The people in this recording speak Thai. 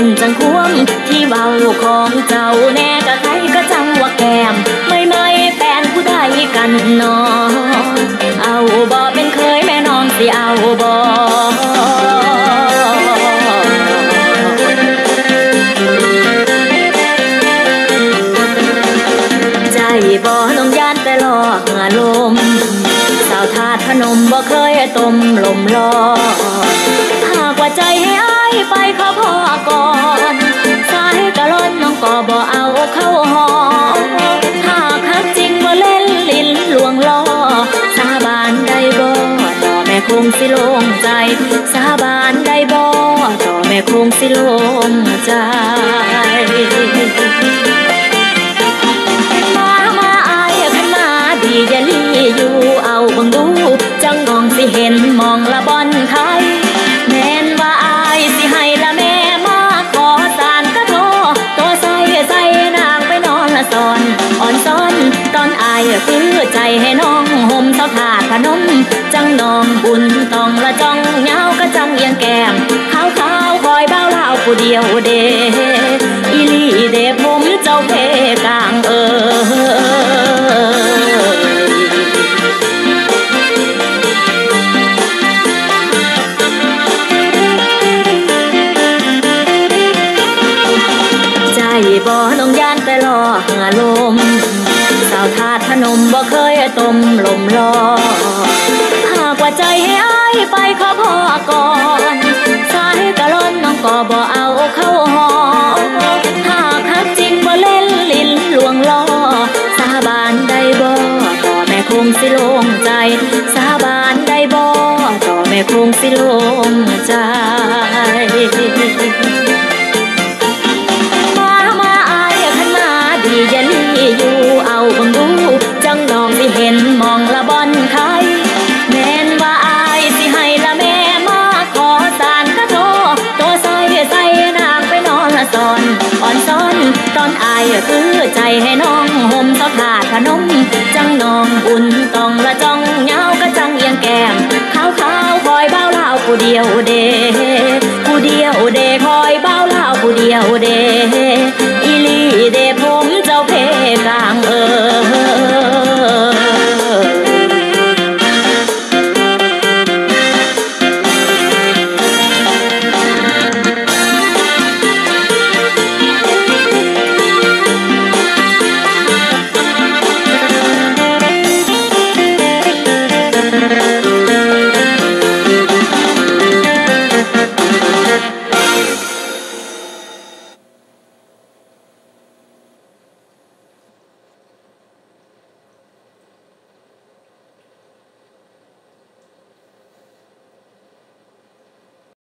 จังควมที่เบาของเจ้าแน่กะใครก็จังว่าแก้มไม่แฟนผู้ใดกันนอเอาบ่เป็นเคยแม่น้องสิเอาบ่ใจบ่น้องย่านแต่หลอกลมสาวธาตุพนมบ่เคยต้มลมรอหากว่าใจให้อ้ายไปขอพ่อก่อนสายกะล้นน้องก็บ่เอาเข้าหอหากฮักจริงบ่เล่นลิ้นลวงล้อสาบานได้บ่ต่อแม่คงสิโล่งใจสาบานได้บ่ต่อแม่คงสิโล่งใจอย่าลี่อยู่เอาบังดูจังงองสิเห็นมองละบอนไทยแม่นว่าอายสิให้ละแม่มาขอสารกะโทตัวใส่นางไปนอนละซอนอ่อนซ้อนตอนอายคือใจให้น้องห่มเสาถาดพนมจังน้องบุญต้องละจ้องเงาก็จังเอียงแก้มขาวคอยเบ้าเล่าผู้เดียวเดอีลี่เดผมเจ้าเพกลางบ่น้องย่านแต่หลอกลมสาวธาตุพนมบ่เคยต้มลมรอหากว่าใจให้อ้ายไปขอพ่อก่อนสายกะล้นน้องก็บ่เอาเข้าหอหากฮักจริงบ่เล่นลิ้นลวงล้อสาบานได้บ่ต่อแม่คงสิโล่งใจสาบานได้บ่ต่อแม่คงสิโล่งใจอย่าลี่อยู่เอาบังดูจังน้องสิเห็นมองละบอนไทยแม่นว่าอายสิให้ละแม่มาขอสารกะโทตัวใส่นางไปนอนละซอนอ่อนซ้อนตอนอายคือใจให้น้องห่มเสาถาดพนมจังน้องบุญต้องละจ้องเงาก็จังเอียงแก้มขาวคอยเบ้าเล่าผู้เดียวเดคอยเบ้าเล่าผู้เดียวเด